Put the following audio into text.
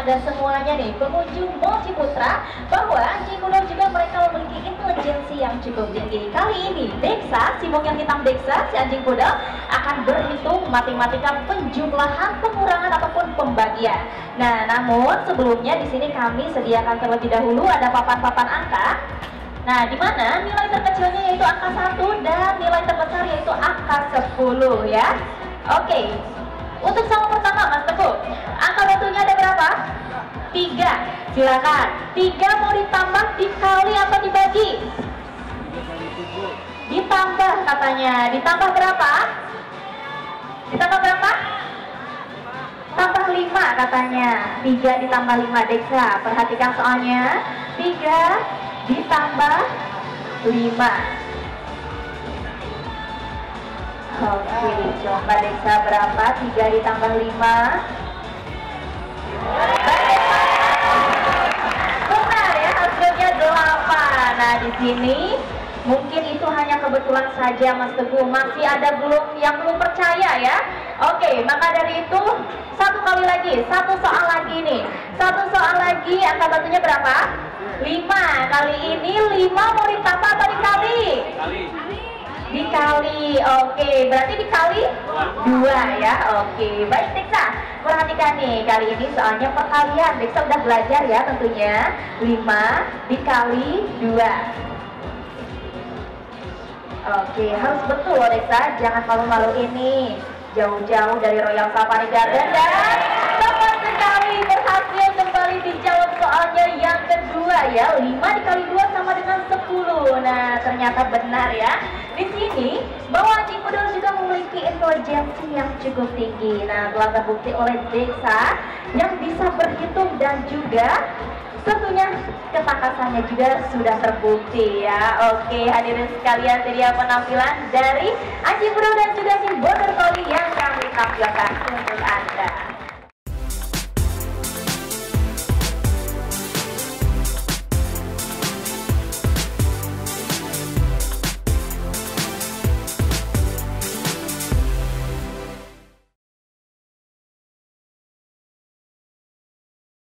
Anda semuanya nih, pengunjung Mall Ciputra, bahwa anjing poodle juga mereka memiliki intelijensi yang cukup tinggi. Kali ini Dexa, si monyet hitam Dexa, si anjing poodle akan berhitung matematika penjumlahan, pengurangan ataupun pembagian. Nah, namun sebelumnya di sini kami sediakan terlebih dahulu ada papan-papan angka. Nah, di mana nilai terkecilnya yaitu angka 1 dan nilai terbesar yaitu angka 10 ya. Oke. Untuk soal pertama, Mas Teguh, angka batunya ada berapa? 3. Silakan. 3 mau ditambah, dikali apa dibagi? Ditambah katanya. Ditambah berapa? Ditambah berapa? Tambah 5 katanya. 3 ditambah 5 Dexa. Perhatikan soalnya. 3 ditambah 5. Oke, coba Dexa berapa? 3 ditambah 5. Benar ya, hasilnya 8. Nah, di sini mungkin itu hanya kebetulan saja Mas Teguh. Masih ada yang belum percaya ya. Oke, maka dari itu satu kali lagi, satu soal lagi nih. Satu soal lagi, angka batunya berapa? 5. Kali ini 5 mau ditambah atau dikali? Dikali, oke, berarti dikali 2 ya. Oke, baik Dexa, perhatikan nih, kali ini soalnya perkalian. Dexa udah belajar ya tentunya. 5 dikali 2. Oke, harus betul loh Dexa, jangan malu-malu ini. Jauh-jauh dari Royal Safari Garden dan tepat sekali berhasil kembali dijawab soalnya yang kedua ya. 5 dikali 2 sama dengan 10. Nah, ternyata benar ya. Di sini bahwa anjing poodle juga memiliki intelijensi yang cukup tinggi. Nah, telah terbukti oleh Dexa yang bisa berhitung dan juga tentunya ketangkasannya juga sudah terbukti ya. Oke, hadirin sekalian, jadi penampilan dari anjing poodle dan juga si border collie yang kami tampilkan untuk Anda.